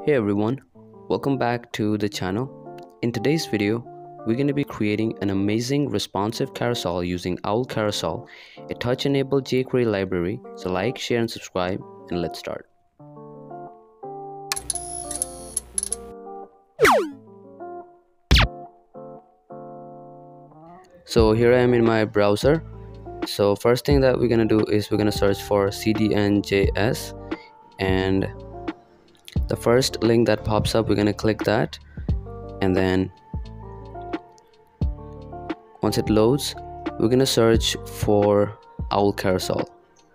Hey everyone, welcome back to the channel. In today's video, we're going to be creating an amazing responsive carousel using Owl Carousel, a touch-enabled jQuery library. So like, share and subscribe, and let's start. So here I am in my browser. So first thing that we're going to do is we're going to search for cdn.js, and the first link that pops up, we're going to click that, and then once it loads, we're going to search for Owl Carousel.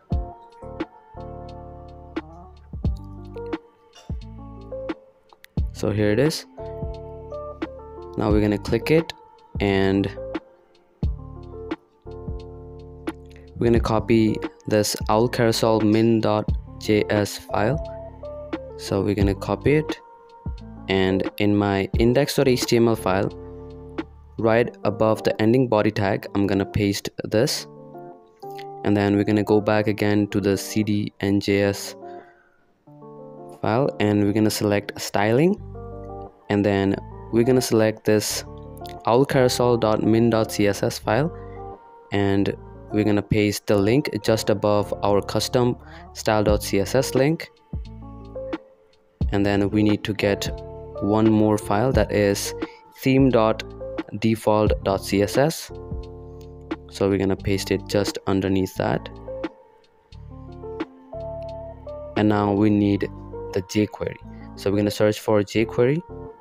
So here it is. Now we're going to click it, and we're going to copy this Owl Carousel min.js file. So we're going to copy it, and in my index.html file, right above the ending body tag, I'm going to paste this, and then we're going to go back again to the cdn.js file, and we're going to select styling, and then we're going to select this owlcarousel.min.css file, and we're going to paste the link just above our custom style.css link. And then we need to get one more file, that is theme.default.css. So we're going to paste it just underneath that. And now we need the jQuery. So we're going to search for jQuery.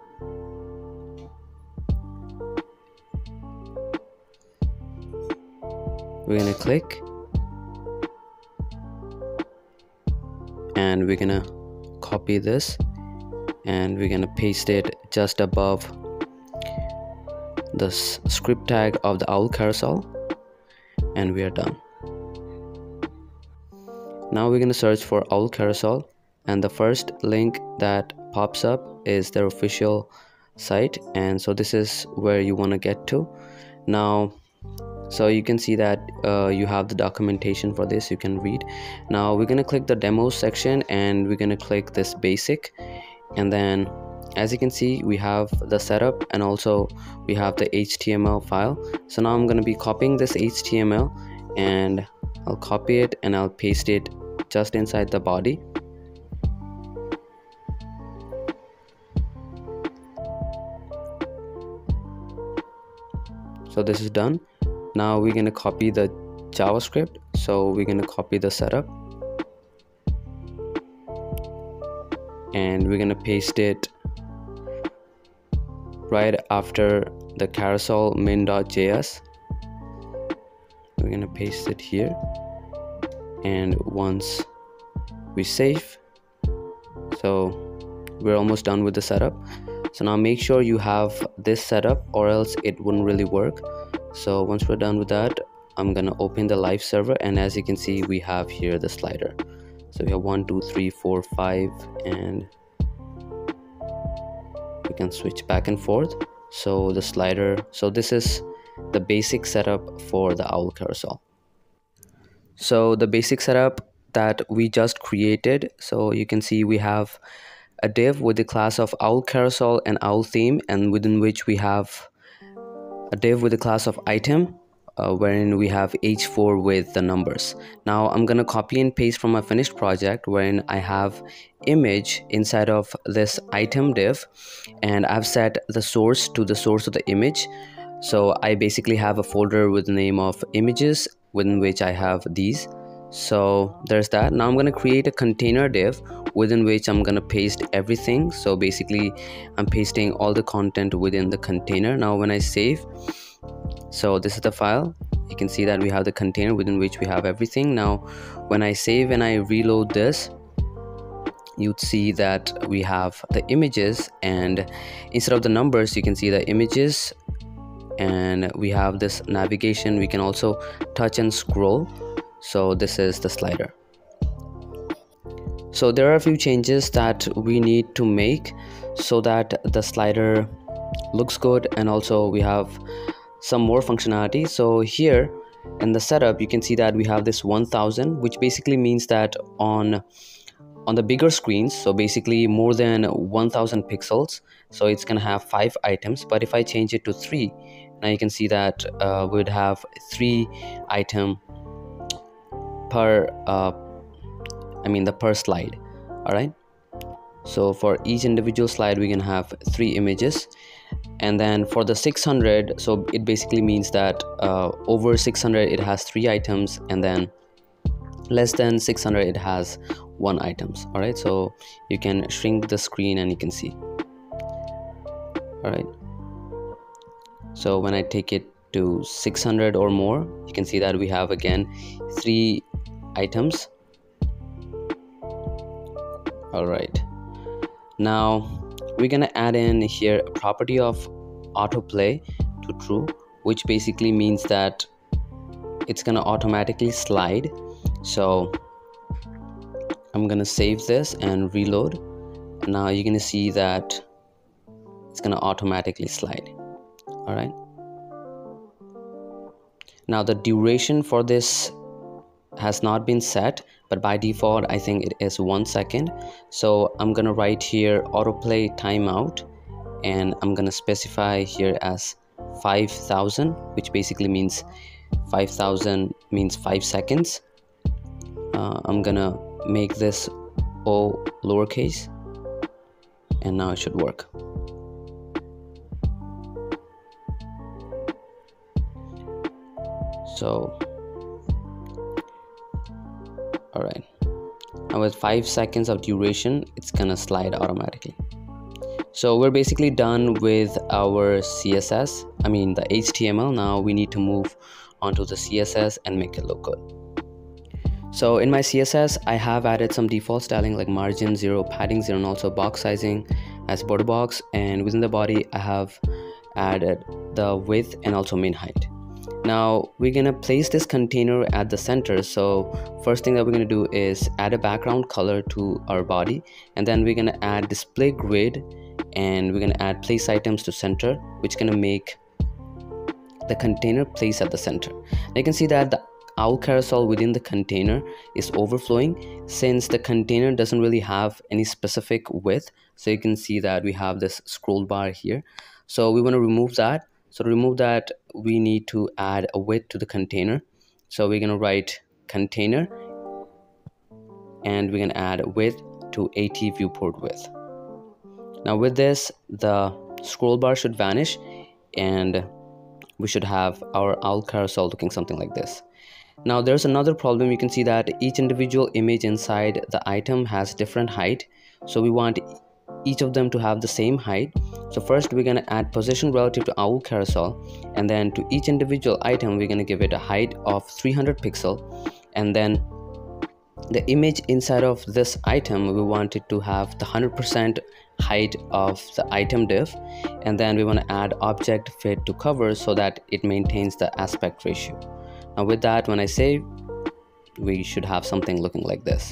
We're going to click, and we're going to copy this, and we're going to paste it just above the script tag of the Owl Carousel, and we are done. Now we're going to search for Owl Carousel, and the first link that pops up is their official site, and so this is where you want to get to. Now so you can see that you have the documentation for this, you can read. Now we're going to click the demo section, and we're going to click this basic, and then as you can see, we have the setup, and also we have the HTML file. So now I'm going to be copying this HTML, and I'll copy it and I'll paste it just inside the body. So this is done. Now we're going to copy the JavaScript, so we're going to copy the setup, and we're going to paste it right after the carousel min.js. We're going to paste it here, and once we save, so we're almost done with the setup. So now make sure you have this setup, or else it wouldn't really work. So once we're done with that, I'm gonna open the live server, and as you can see, we have here the slider. So we have 1 2 3 4 5, and we can switch back and forth. So the slider, so this is the basic setup for the Owl Carousel. So the basic setup that we just created, so you can see we have a div with the class of Owl Carousel and Owl Theme, and within which we have a div with the class of item, wherein we have h4 with the numbers. Now I'm gonna copy and paste from my finished project, wherein I have image inside of this item div, and I've set the source to the source of the image. So I basically have a folder with the name of images, within which I have these. So there's that. Now I'm going to create a container div within which I'm going to paste everything. So basically I'm pasting all the content within the container. Now when I save, so this is the file, you can see that we have the container within which we have everything. Now when I save and I reload this, you'd see that we have the images, and instead of the numbers, you can see the images, and we have this navigation. We can also touch and scroll. So this is the slider. So there are a few changes that we need to make so that the slider looks good, and also we have some more functionality. So here in the setup, you can see that we have this 1000, which basically means that on on the bigger screens, so basically more than 1000 pixels, so it's gonna have 5 items. But if I change it to 3, now you can see that we would have 3 item per the per slide. All right, so for each individual slide we can have 3 images. And then for the 600, so it basically means that over 600 it has 3 items, and then less than 600 it has 1 items. All right, so you can shrink the screen and you can see. All right, so when I take it to 600 or more, you can see that we have again 3 items. All right, now we're gonna add in here a property of autoplay to true, which basically means that it's gonna automatically slide. So I'm gonna save this and reload. Now you're gonna see that it's gonna automatically slide. All right, now the duration for this has not been set, but by default I think it is 1 second. So I'm gonna write here autoplay timeout, and I'm gonna specify here as 5000, which basically means 5000 means 5 seconds. I'm gonna make this O lowercase, and now it should work. So all right, and with 5 seconds of duration it's gonna slide automatically. So we're basically done with our CSS, the HTML. Now we need to move onto the CSS and make it look good. So in my CSS I have added some default styling like margin 0, padding 0, and also box sizing as border box. And within the body I have added the width and also min height. Now we're gonna place this container at the center. So first thing that we're gonna do is add a background color to our body, and then we're gonna add display grid, and we're gonna add place items to center, which is gonna make the container place at the center. Now you can see that the Owl Carousel within the container is overflowing, since the container doesn't really have any specific width. So you can see that we have this scroll bar here. So we want to remove that. So to remove that, we need to add a width to the container. So we're going to write container, and we're going to add width to 80 viewport width. Now with this, the scroll bar should vanish, and we should have our Owl Carousel looking something like this. Now there's another problem. You can see that each individual image inside the item has different height. So we want each of them to have the same height. So first we're going to add position relative to Owl Carousel, and then to each individual item we're going to give it a height of 300 pixel, and then the image inside of this item we want it to have the 100% height of the item div, and then we want to add object fit to cover so that it maintains the aspect ratio. Now with that, when I save, we should have something looking like this.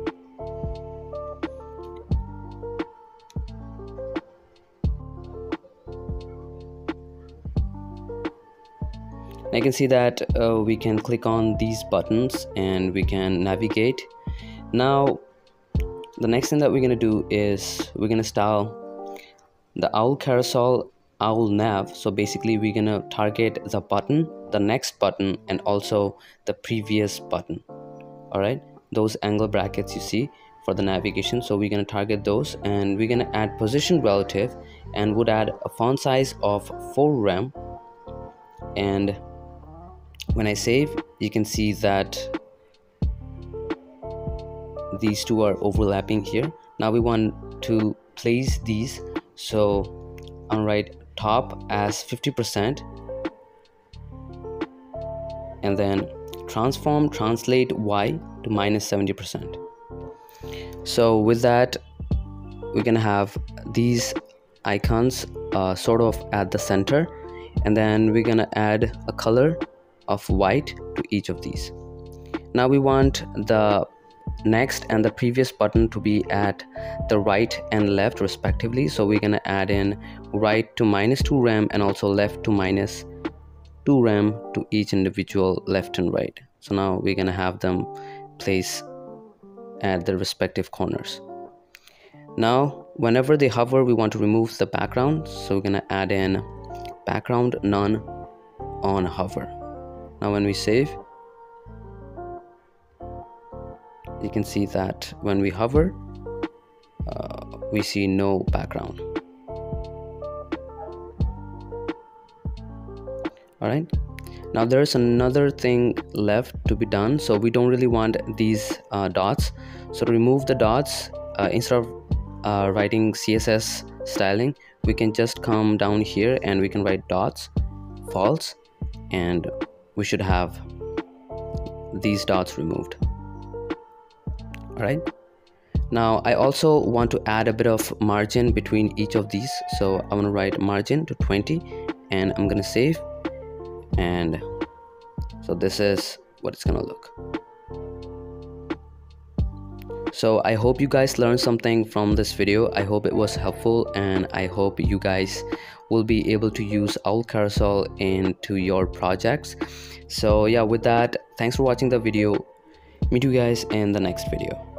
I can see that we can click on these buttons and we can navigate. Now the next thing that we're going to do is we're going to style the Owl Carousel Owl Nav. So basically we're going to target the button, the next button, and also the previous button. All right, those angle brackets you see for the navigation. So we're going to target those, and we're going to add position relative, and would add a font size of 4 rem. And when I save, you can see that these two are overlapping here. Now we want to place these, so I'll write top as 50%, and then transform translate y to -70%. So with that, we're gonna have these icons sort of at the center, and then we're gonna add a color of white to each of these. Now we want the next and the previous button to be at the right and left respectively. So we're gonna add in right to -2 rem and also left to -2 rem to each individual left and right. So now we're gonna have them place at the respective corners. Now whenever they hover, we want to remove the background, so we're gonna add in background none on hover. Now when we save, you can see that when we hover, we see no background. Alright, now there's another thing left to be done. So we don't really want these dots, so to remove the dots, instead of writing CSS styling, we can just come down here and we can write dots false, and we should have these dots removed. Alright, now I also want to add a bit of margin between each of these, so I want to write margin to 20 and I'm gonna save, and so this is what it's gonna look. So I hope you guys learned something from this video. I hope it was helpful, and I hope you guys will be able to use Owl Carousel into your projects. So yeah, with that, thanks for watching the video. Meet you guys in the next video.